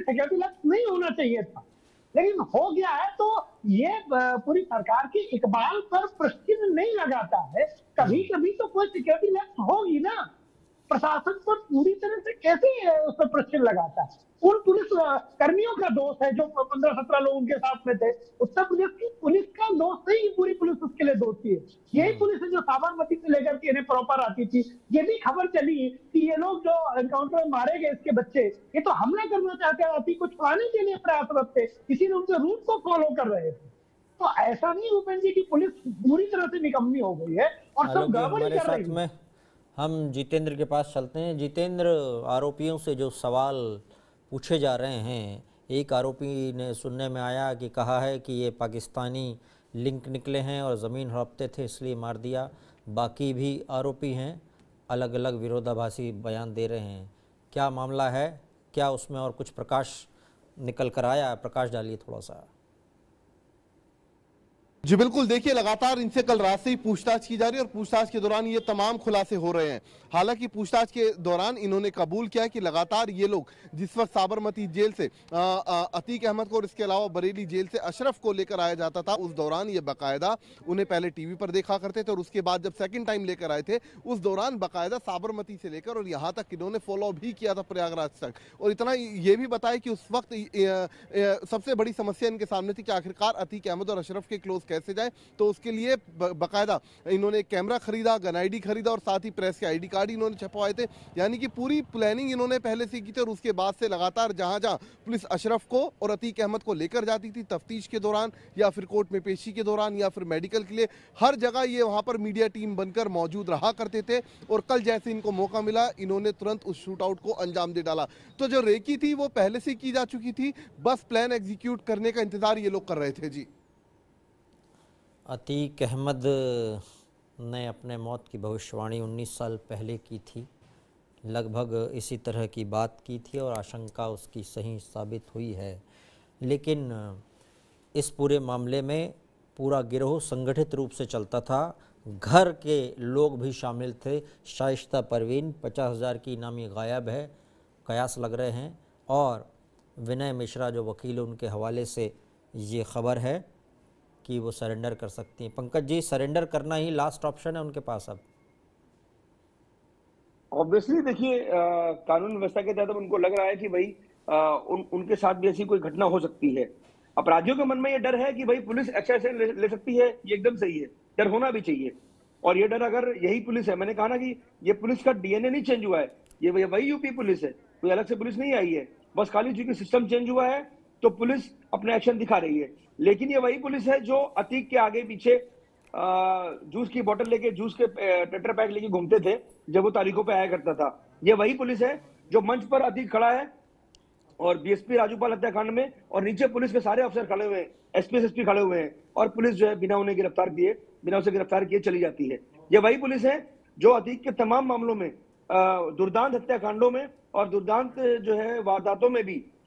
Security lapse नहीं होना चाहिए था, लेकिन हो गया है। तो ये पूरी सरकार की इकबाल पर प्रश्न नहीं लगाता है। कभी कभी तो कोई सिक्योरिटी लैप्स होगी ना, प्रशासन पर पूरी तरह से कैसे उस पर प्रश्न लगाता है? उन पुलिस कर्मियों का दोष है जो 15-17 लोग उनके साथ में थे। उत्तर प्रदेश की पुलिस का दोष नहीं, पूरी पुलिस उसके लिए दोषी है। यही पुलिस है जो साबरमती से लेकर के इन्हें प्रॉपर आती थी। ये भी खबर चली कि ये लोग जो एनकाउंटर में मारे गए इसके बच्चे, ये तो हमला करना चाहते हैं, अति को छुड़ाने के लिए प्रयासरत थे, इसीलिए उनके रूट को फॉलो कर रहे थे। तो ऐसा नहीं भूपेंद्र जी की पुलिस पूरी तरह से निकम्मी हो गई है और सब गड़बड़ी कर रही है। हम जितेंद्र के पास चलते हैं। जितेंद्र, आरोपियों से जो सवाल पूछे जा रहे हैं, एक आरोपी ने सुनने में आया कि कहा है कि ये पाकिस्तानी लिंक निकले हैं और ज़मीन हड़पते थे इसलिए मार दिया। बाकी भी आरोपी हैं, अलग अलग विरोधाभासी बयान दे रहे हैं। क्या मामला है, क्या उसमें और कुछ प्रकाश निकल कर आया? प्रकाश डालिए थोड़ा सा। जी बिल्कुल, देखिए लगातार इनसे कल रात से ही पूछताछ की जा रही है और पूछताछ के दौरान ये तमाम खुलासे हो रहे हैं। हालांकि पूछताछ के दौरान इन्होंने कबूल किया है कि लगातार ये लोग जिस वक्त साबरमती जेल से अतीक अहमद को और इसके अलावा बरेली जेल से अशरफ को लेकर आया जाता था, उस दौरान ये बाकायदा उन्हें पहले टीवी पर देखा करते थे और उसके बाद जब सेकंड टाइम लेकर आए थे उस दौरान बाकायदा साबरमती से लेकर और यहाँ तक इन्होंने फॉलो भी किया था प्रयागराज तक। और इतना ये भी बताया कि उस वक्त सबसे बड़ी समस्या इनके सामने थी कि आखिरकार अतीक अहमद और अशरफ के क्लोज कैसे जाए। तो उसके लिए बाकायदा इन्होंने कैमरा खरीदा, गन आईडी खरीदा और साथ ही प्रेस के आईडी कार्ड इन्होंने छपवाए थे। यानी कि पूरी प्लानिंग इन्होंने पहले से की थी और उसके बाद से लगातार जहां जहां पुलिस अशरफ को और अतीक अहमद को लेकर जाती थी तफ्तीश के दौरान या फिर कोर्ट में पेशी के दौरान या फिर मेडिकल के लिए, हर जगह ये वहां पर मीडिया टीम बनकर मौजूद रहा करते थे। और कल जैसे इनको मौका मिला इन्होंने तुरंत उस शूट आउट को अंजाम दे डाला। तो जो रेकी थी वो पहले से की जा चुकी थी, बस प्लान एग्जीक्यूट करने का इंतजार ये लोग कर रहे थे। जी, अतीक अहमद ने अपने मौत की भविष्यवाणी 19 साल पहले की थी, लगभग इसी तरह की बात की थी और आशंका उसकी सही साबित हुई है। लेकिन इस पूरे मामले में पूरा गिरोह संगठित रूप से चलता था, घर के लोग भी शामिल थे। शाइस्ता परवीन 50,000 की इनामी गायब है, कयास लग रहे हैं। और विनय मिश्रा जो वकील उनके हवाले से ये खबर है कि वो सरेंडर कर सकती हैं। पंकज जी, सरेंडर करना ही लास्ट ऑप्शन है उनके पास अब? ऑब्वियसली देखिए, कानून व्यवस्था के तहत उनको लग रहा है कि भाई उनके साथ भी ऐसी कोई घटना हो सकती है। अपराधियों के मन में ये डर है कि भाई पुलिस एक्शन ले सकती है, ये एकदम सही है, डर होना भी चाहिए। और ये डर अगर यही पुलिस है, मैंने कहा ना कि ये पुलिस का डीएनए नहीं चेंज हुआ है, ये वही यूपी पुलिस है, कोई अलग से पुलिस नहीं आई है। बस खाली चूंकि सिस्टम चेंज हुआ है तो पुलिस अपना एक्शन दिखा रही है। लेकिन ये वही पुलिस है जो अतीक के आगे पीछे जूस की बोतल लेके, जूस के टेट्रा पैक लेके घूमते थे जब वो तारीखों पे आया करता था। ये वही पुलिस है जो मंच पर अतीक खड़ा है और बीएसपी राजूपाल हत्याकांड में, और नीचे पुलिस के सारे अफसर खड़े हुए हैं, एसपी खड़े हुए हैं, और पुलिस जो है बिना उन्हें गिरफ्तार किए, बिना उसे गिरफ्तार किए चली जाती है। ये वही पुलिस है जो अतीक के तमाम मामलों में, दुर्दांत हत्याकांडों में और दुर्दांत जो है वारदातों में भी